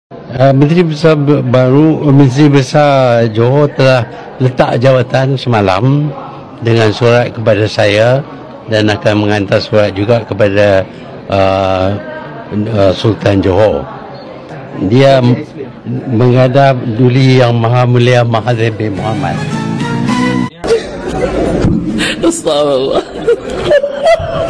Menteri Besar baru, Menteri Besar Johor telah letak jawatan semalam dengan surat kepada saya dan akan menghantar surat juga kepada Sultan Johor. Dia menghadap Duli Yang Maha Mulia Mahathir bin Mohamad. Astagfirullah.